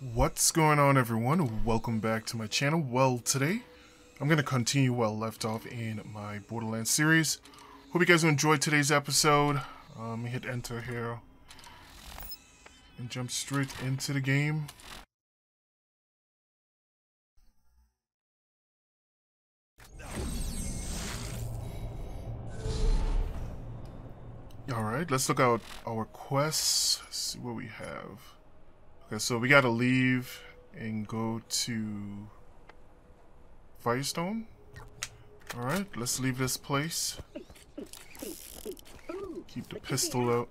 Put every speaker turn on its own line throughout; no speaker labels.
What's going on, everyone? Welcome back to my channel. Well, today I'm going to continue where I left off in my Borderlands series. Hope you guys enjoyed today's episode. Hit enter here and jump straight into the game. Alright, let's look out our quests. Let's see what we have. Okay, so we gotta leave and go to Firestone. Alright, let's leave this place. Keep the pistol out.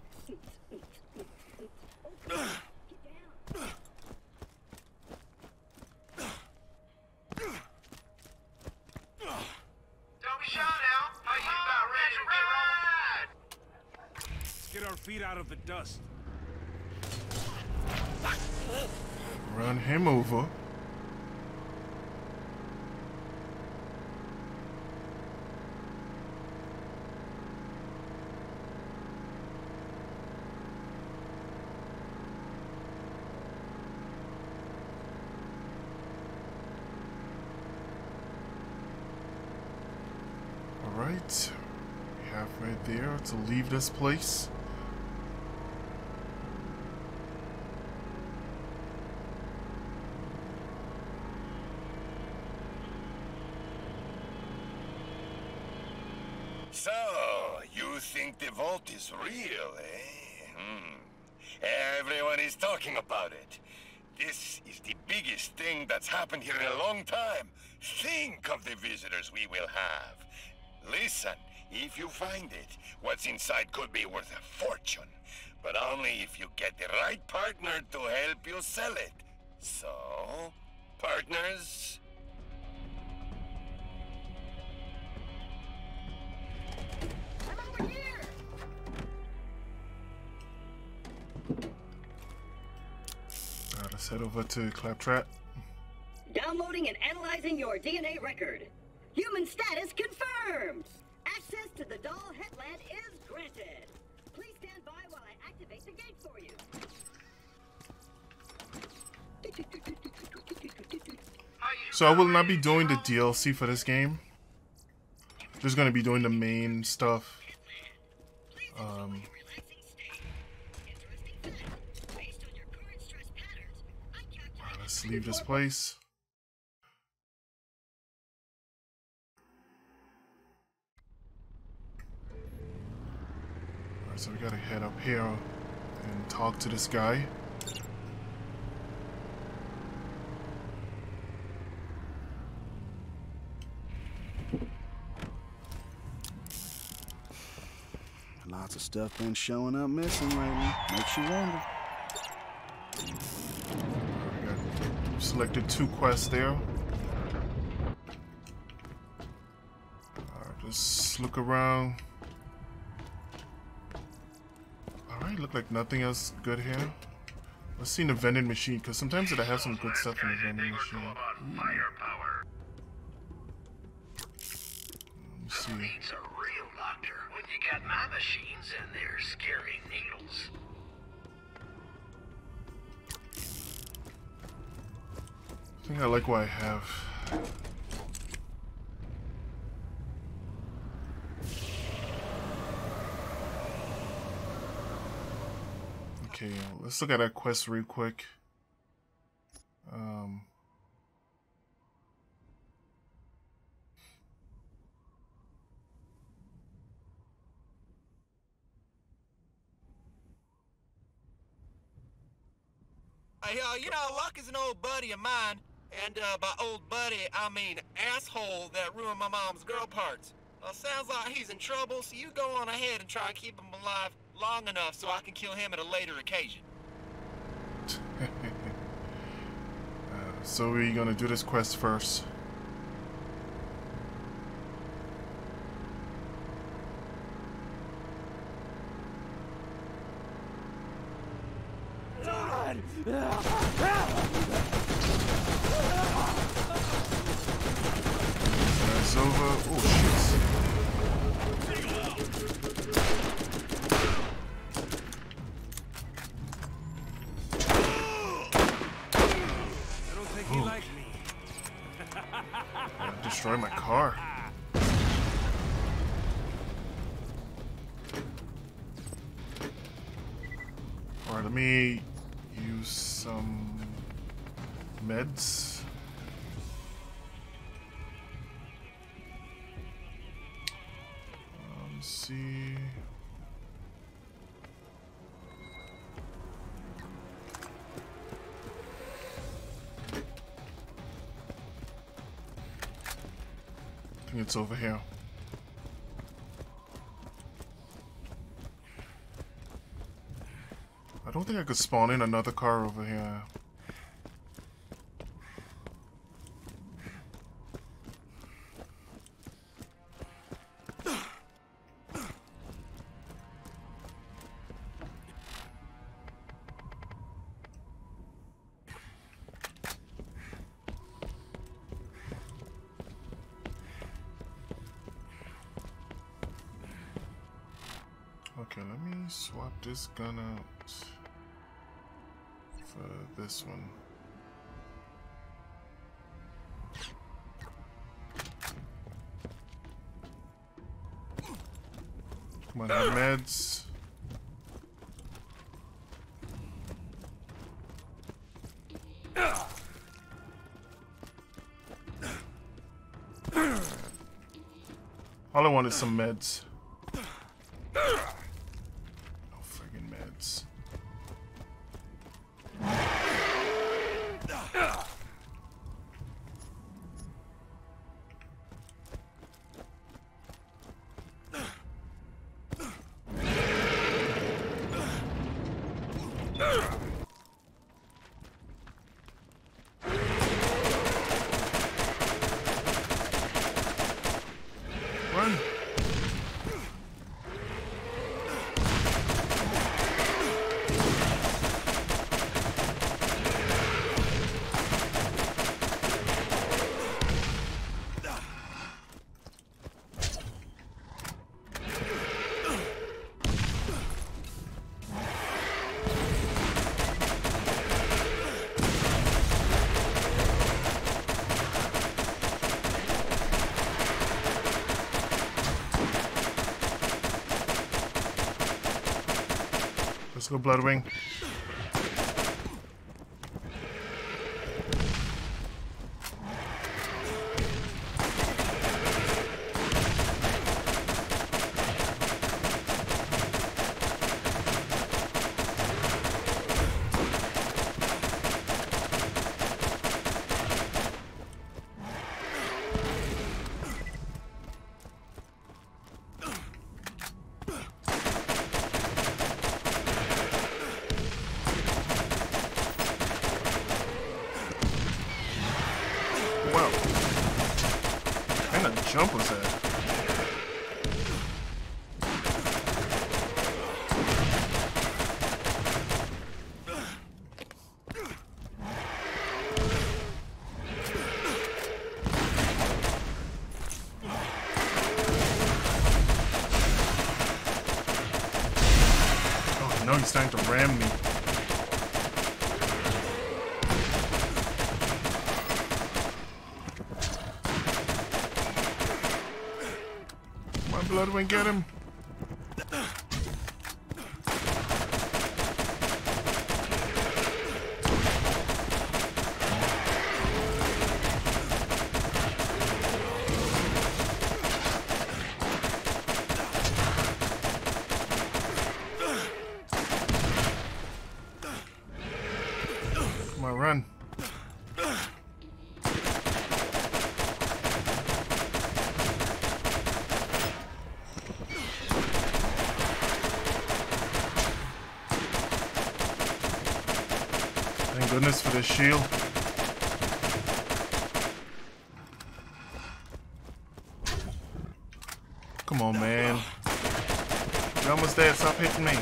Get our feet out of the dust.
Run him over. All right, we have right there to leave this place.
So, you think the vault is real, eh? Everyone is talking about it. This is the biggest thing that's happened here in a long time. Think of the visitors we will have. Listen, if you find it, what's inside could be worth a fortune. But only if you get the right partner to help you sell it. So, partners?
Let's head over to Claptrap.
Downloading and analyzing your DNA record. Human status confirmed. Access to the Doll Headland is granted. Please stand by while I activate the gate for you.
So I will not be doing the DLC for this game. Just gonna be doing the main stuff. Let's leave this place. Alright, so we gotta head up here and talk to this guy.
Lots of stuff been showing up missing lately. Makes you wonder.
Selected 2 quests there. Alright, just look around. Alright, look like nothing else good here. Let's see in the vending machine, because sometimes it has some good stuff in the vending machine. Let me see.
Needs a real doctor when you got my machines and their scary needles.
I think I like what I have. Okay, let's look at that quest real quick.
Hey, you know, Luck is an old buddy of mine. And by old buddy, I mean asshole that ruined my mom's girl parts. Sounds like he's in trouble, so you go on ahead and try and keep him alive long enough so I can kill him at a later occasion.
So we're gonna do this quest first. That's over. Oh shit. car. Alright, let me use some meds. Let's see. I think it's over here. I don't think I could spawn in another car over here. Okay, let me swap this gun out for this one. Come on, have meds. All I want is some meds. Run! Let's go, Bloodwing. Wow. What kind of jump was that? Oh no, he's starting to ram me. Bloodwing, get him! Come on, run! Thank goodness for this shield. Come on, man. You're almost there. Stop hitting me.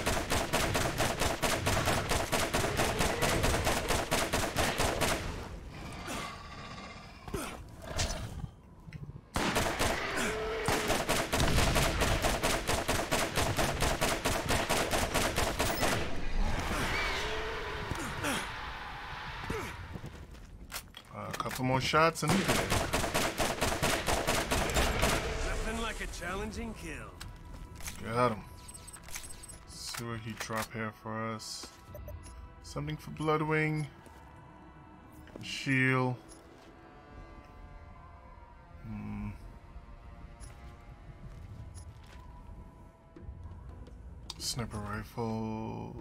A couple more shots and he's dead.
challenging kill.
Got him. See what he drop here for us. Something for Bloodwing. Shield. Sniper rifle.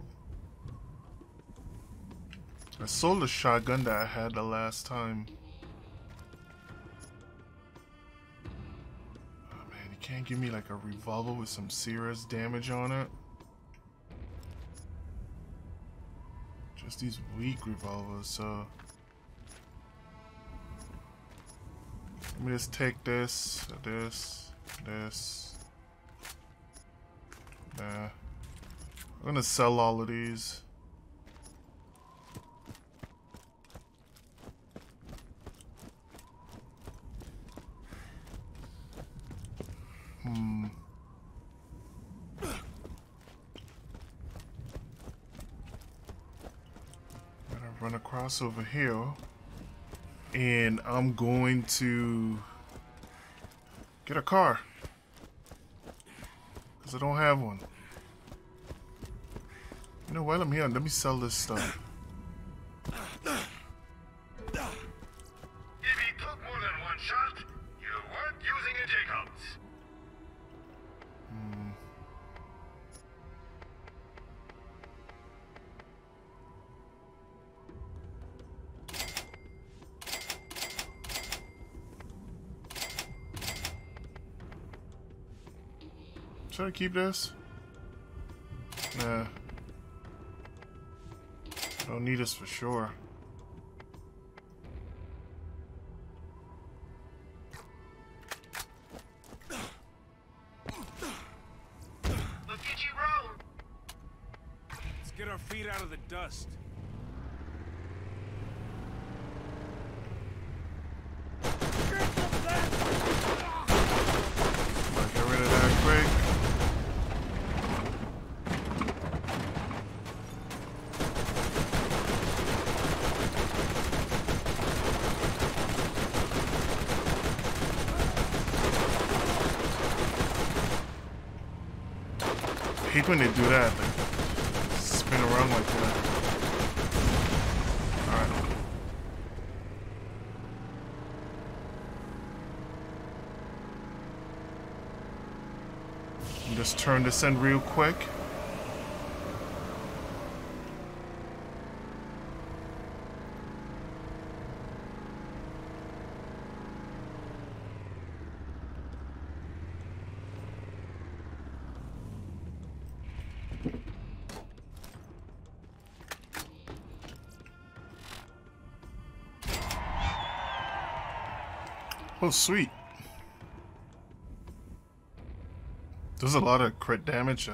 I sold the shotgun that I had the last time. Oh man, you can't give me like a revolver with some serious damage on it. Just these weak revolvers, so let me just take this. Nah. I'm gonna sell all of these. Gotta run across over here. And I'm going to get a car. Because I don't have one. You know, while I'm here, let me sell this stuff.
If he took more than one shot, you weren't using a Jacobs.
Should I keep this? Nah. Don't need this for sure.
Look at you roll.
Let's get our feet out of the dust.
I'll get rid of that quick. I hate when they do that, they spin around like that. Alright. Just turn this in real quick. Oh, sweet. There's a lot of crit damage.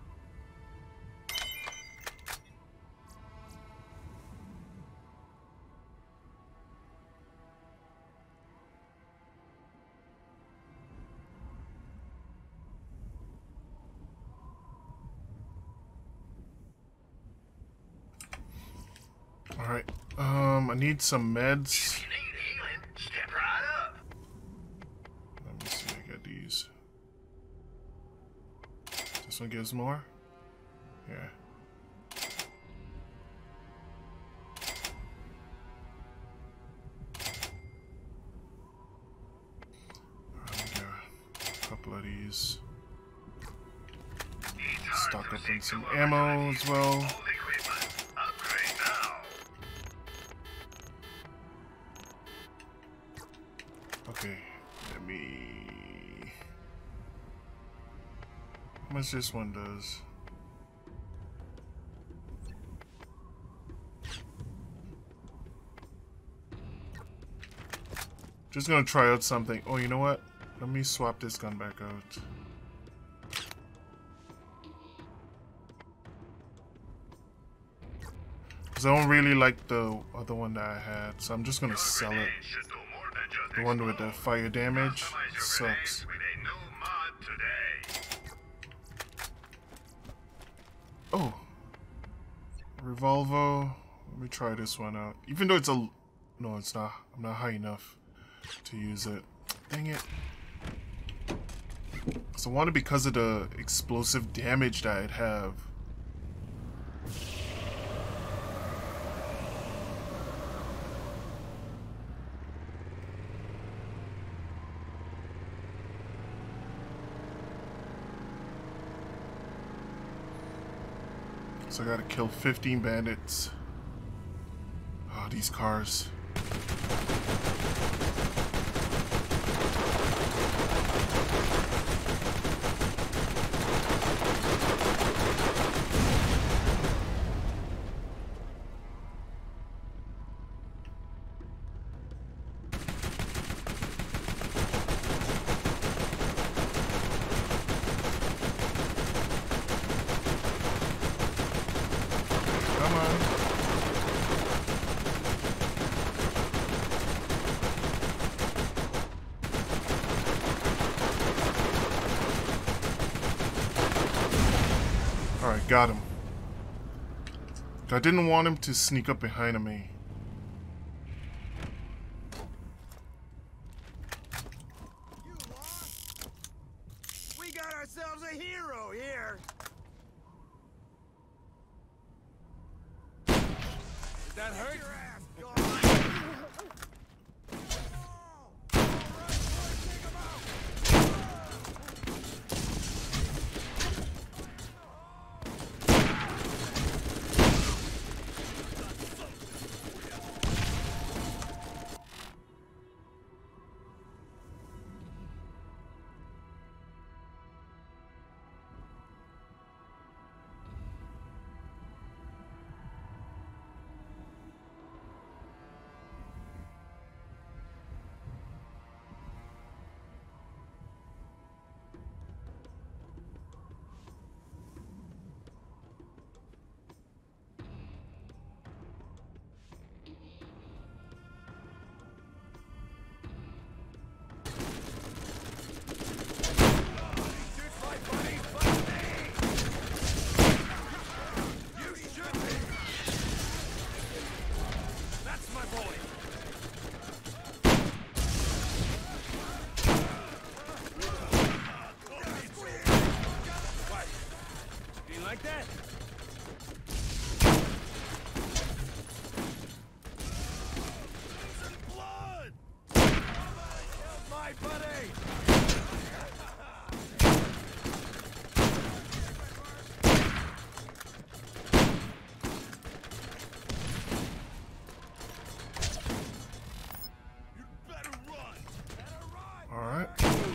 All right. I need some meds.
You need healing, step right up.
Let me see. I got these. This one gives more? Yeah. Alright, got a couple of these. Stock up on some ammo as well.
Old equipment, upgrade now.
Okay, let me... How much this one does? Just gonna try out something. Oh, you know what? Let me swap this gun back out. Because I don't really like the other one that I had, so I'm just gonna sell it.
Should do more than just
The one with the fire damage
customize your
sucks.
grenades with a new mod today.
Oh, revolver. Let me try this one out. Even though it's a... No, it's not. I'm not high enough to use it. Dang it. So I wanted because of the explosive damage that I'd have. So I gotta kill 15 bandits. Oh, these cars. Come on. Alright, got him. I didn't want him to sneak up behind me.
You lost? We got ourselves a hero here. Did that hurt? Your ass gone. Like that? Blood! My buddy! You better run!
All right.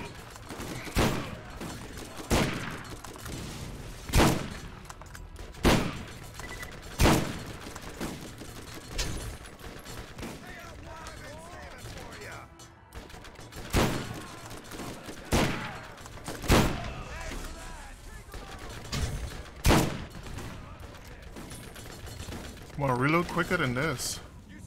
Want to reload quicker than this.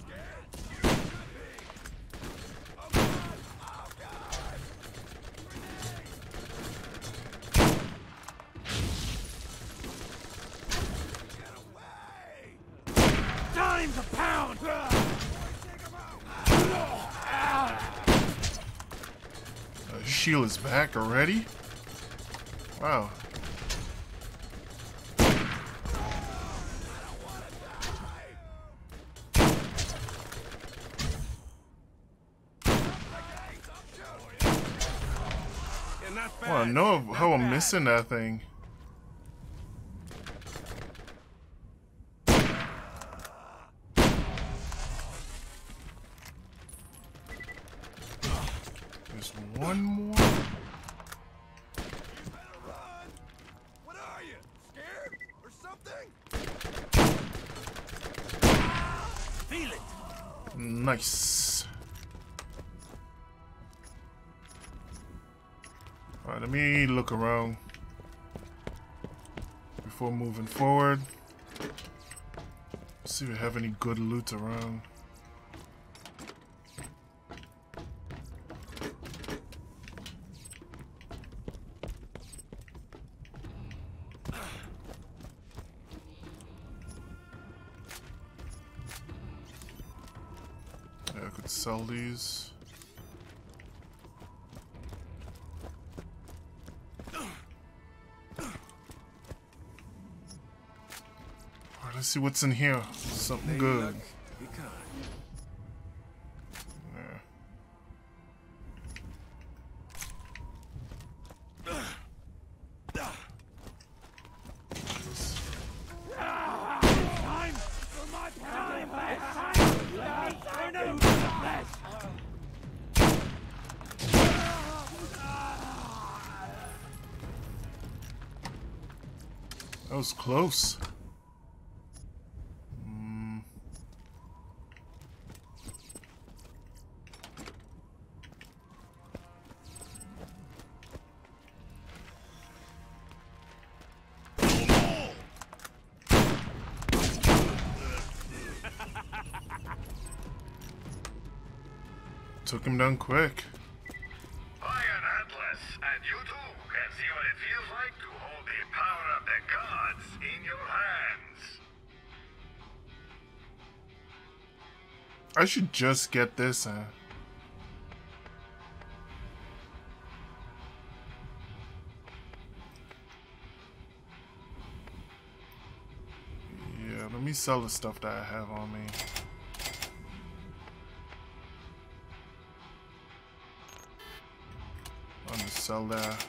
Time to pound!
Shield is back already? Wow. I want to know how I'm missing that thing. There's one more.
What are you? Scared? Or something? Feel it!
Nice. Alright, let me look around before moving forward. See if we have any good loot around. Yeah, I could sell these. Let's see what's in here. Something good.
Be kind.
That was close. Took him down quick.
Iron Atlas, and you too can see what it feels like to hold the power of the gods in your hands.
I should just get this. Yeah, let me sell the stuff that I have on me. I'm gonna sell that.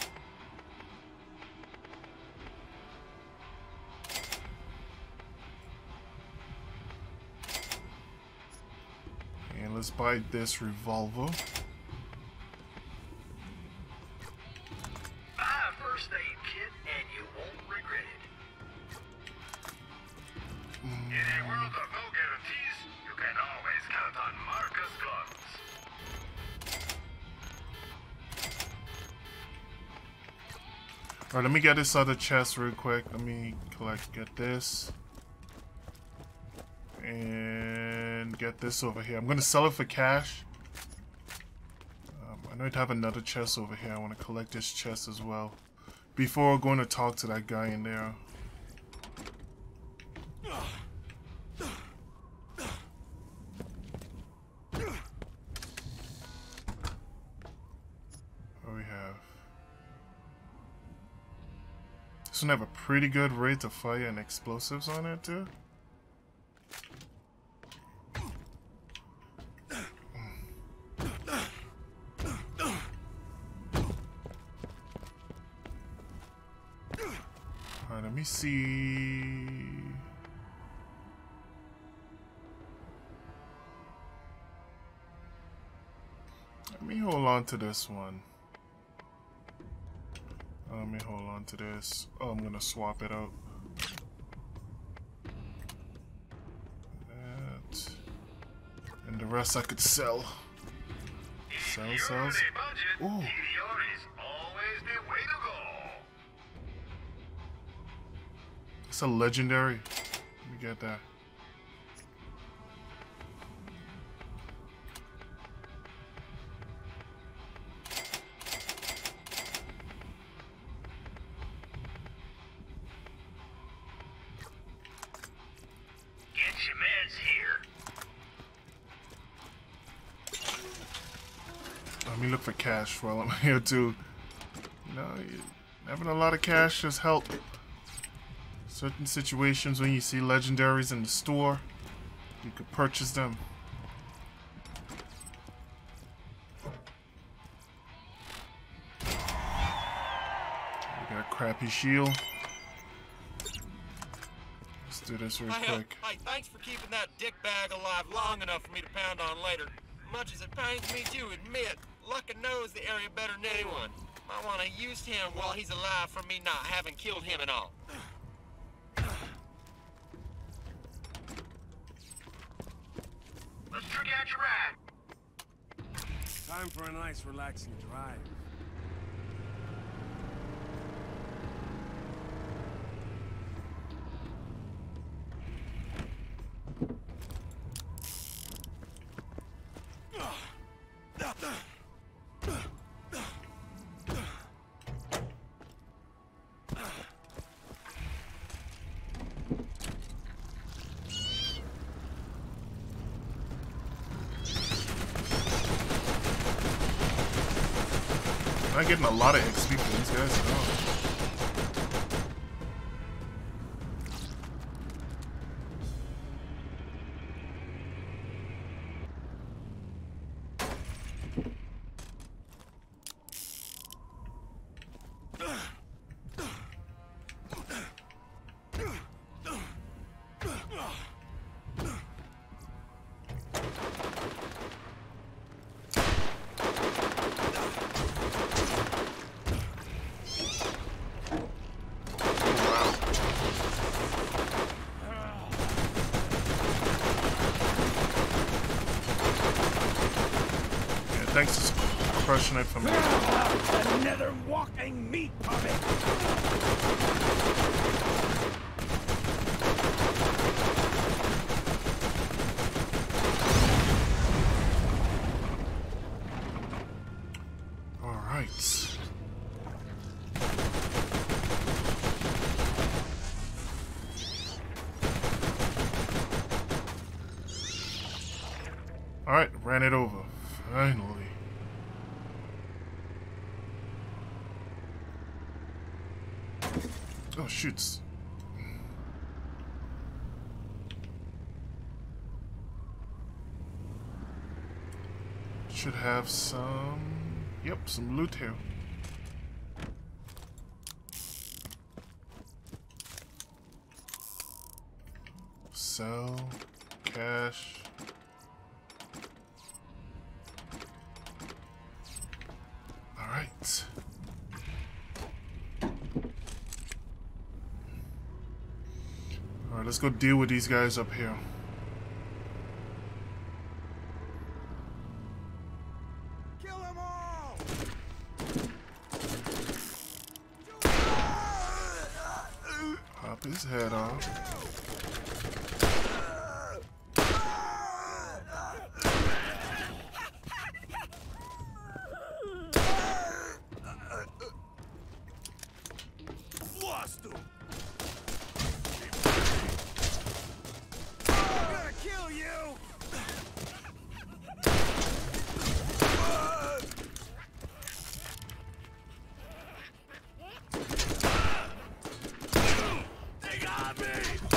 And let's buy this revolver.
First aid kit, and you won't regret it. In a world of no guarantees, you can always count on Marcus guns.
Alright, let me get this other chest real quick. Let me get this. And get this over here. I'm going to sell it for cash. I know I have another chest over here. I want to collect this chest as well. Before going to talk to that guy in there. What do we have? This one have a pretty good rate of fire and explosives on it too. Alright, let me see. Let me hold on to this one. Let me hold on to this. Oh, I'm gonna swap it out. That. And the rest I could sell. Sells. Ooh. It's a legendary. Let me get that.
Get your meds here.
Let me look for cash while I'm here too. You know, having a lot of cash just help. Certain situations when you see legendaries in the store, you could purchase them. We got a crappy shield. Let's do this real quick.
Hey, thanks for keeping that dickbag alive long enough for me to pound on later. Much as it pains me to admit, Luckin knows the area better than anyone. I want to use him while he's alive for me not having killed him at all.
Let's trick out your ride.
Time for a nice, relaxing drive.
I'm getting a lot of XP from these guys. thanks for crushing it for me.
Another walking meat puppet.
All right. All right, ran it over. Finally. Oh, shoots. Should have some... Yep, some loot here. Sell. Cash. Alright. Alright, let's go deal with these guys up here.
Kill them all!
Pop his head off.
Lost him! I'm gonna kill you! They got me!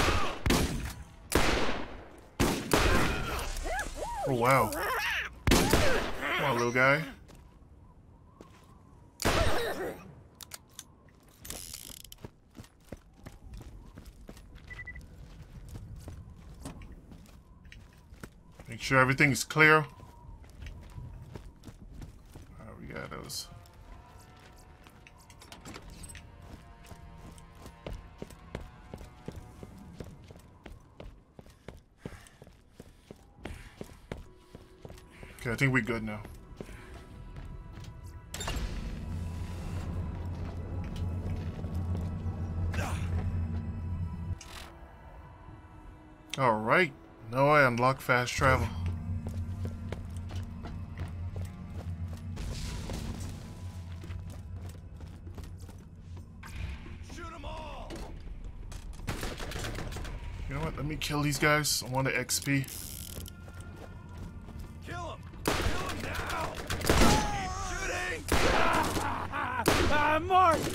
Oh, wow. Come on, little guy. Make sure everything is clear. Alright, we got those. Okay, I think we're good now. Alright, now I unlock fast travel.
Shoot them all!
You know what, let me kill these guys. I want the XP.
Kill him! Kill him now! Keep shooting! Mark!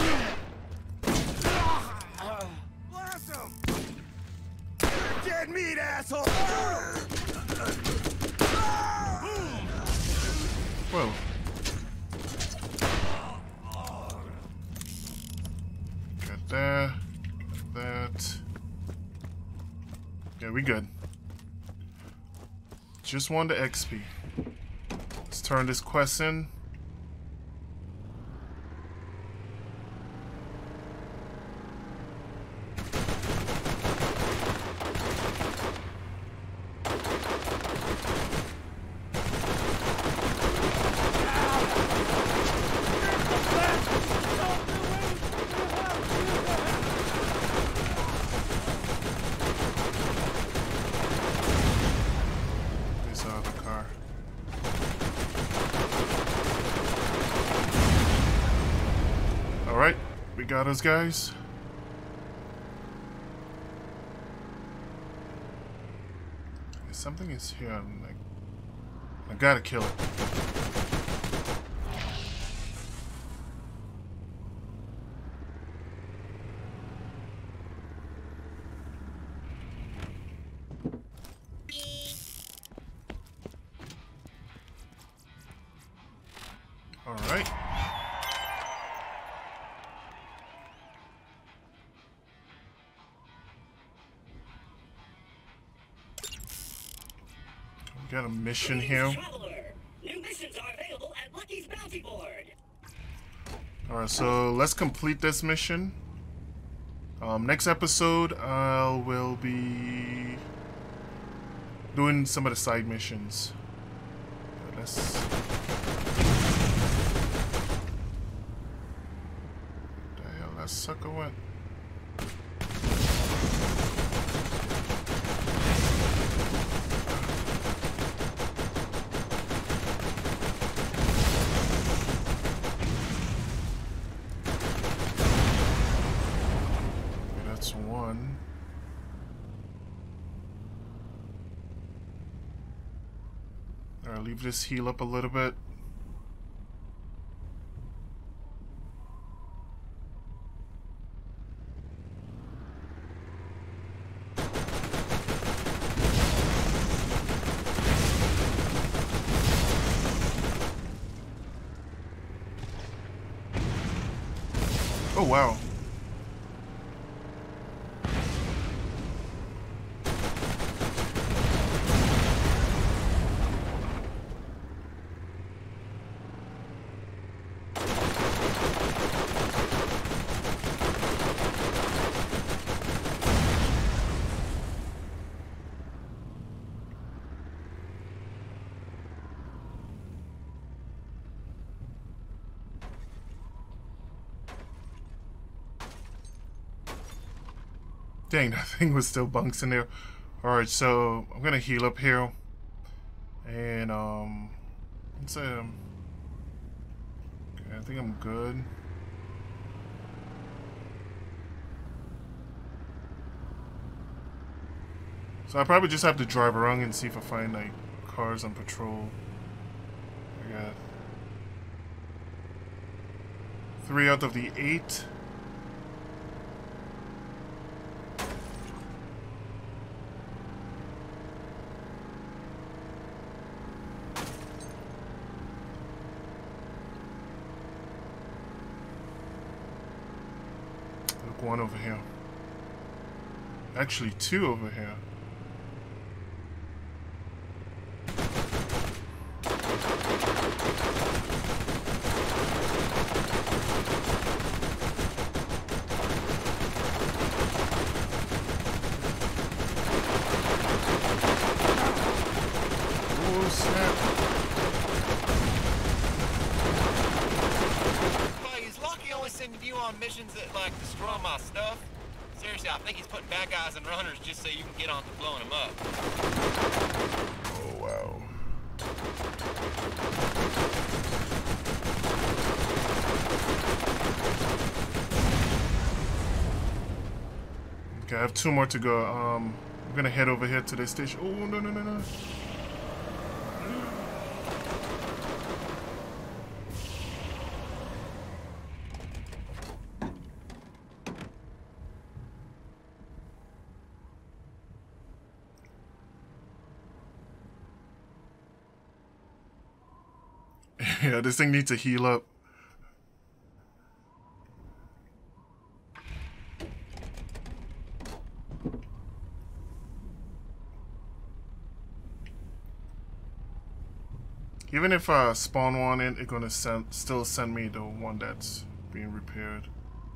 Blast him! You're dead meat, asshole!
Whoa. Got that. Got that. Yeah, we good. Just want the XP. Let's turn this quest in. This out of the car. Alright, we got us, guys. Something is here. I'm like, I gotta kill it. All right. We got a mission here.
Traveler, new missions are available at Lucky's Bounty Board.
All right, so let's complete this mission. Next episode, I will be doing some of the side missions. Let's that sucker went? Okay, that's one. Alright, leave this heal up a little bit. Oh, wow. Dang, that thing was still bunks in there. Alright, so I'm gonna heal up here. And let's say okay, I think I'm good. So I probably just have to drive around and see if I find like cars on patrol. I got 3 out of the 8. Look, 1 over here. Actually 2 over here. Oh, snap.
Hey, is Lucky only sending you on missions that, like, destroy my stuff? Seriously, I think he's putting bad guys and runners just so you can get on to blowing them up.
Oh, wow. Okay, I have 2 more to go. I'm gonna head over here to this station. Oh, no, no, no, no. Yeah, this thing needs to heal up. Even if I spawn one in, it's gonna still send me the one that's being repaired.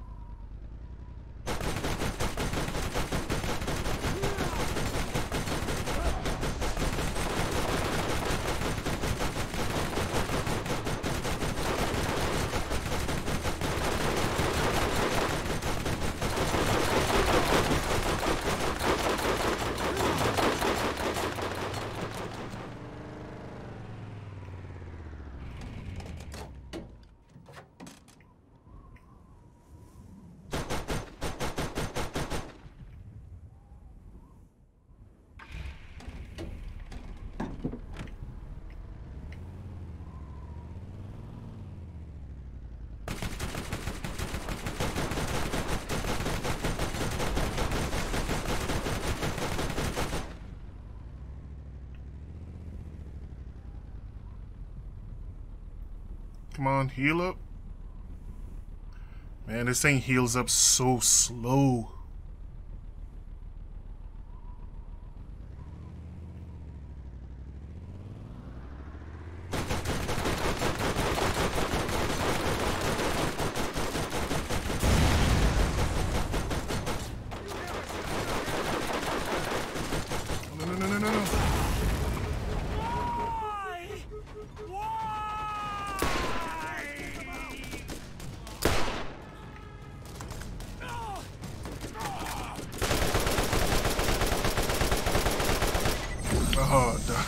Come on, heal up. Man, this thing heals up so slow. No, no, no, no, no, no.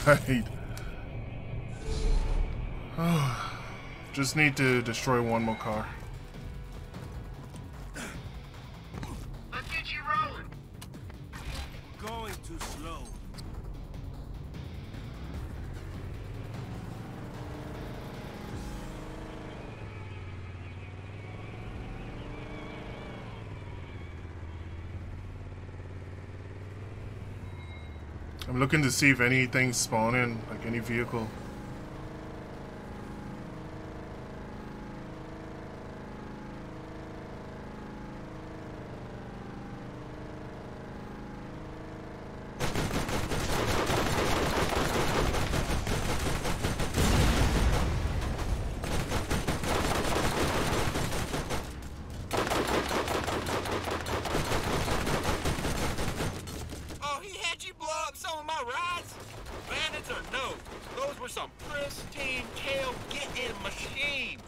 Alright. Just need to destroy one more car.
Let's get you rolling.
Going too slow.
I'm looking to see if anything's spawning, like any vehicle.
Oh, he had you blow up some of my rides? Bandits or no, those were some pristine tail-getting machines.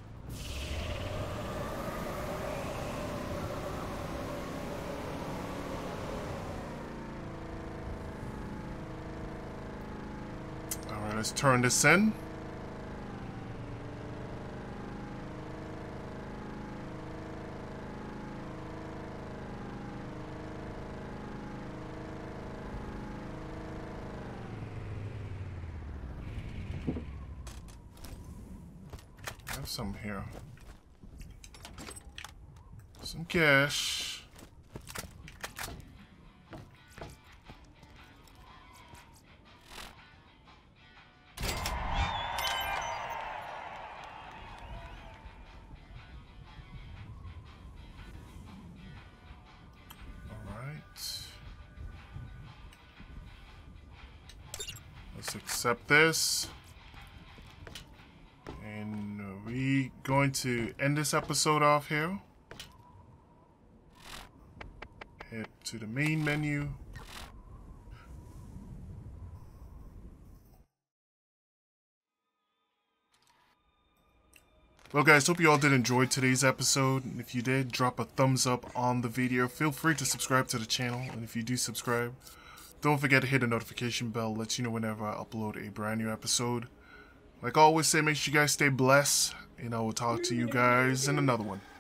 Alright, let's turn this in. I have some here. Some cash. Let's accept this. And we going to end this episode off here. Head to the main menu. Well guys, hope you all did enjoy today's episode, and if you did, drop a thumbs up on the video. Feel free to subscribe to the channel, and if you do subscribe, don't forget to hit the notification bell, lets you know whenever I upload a brand new episode. Like I always say, make sure you guys stay blessed, and I will talk to you guys in another one.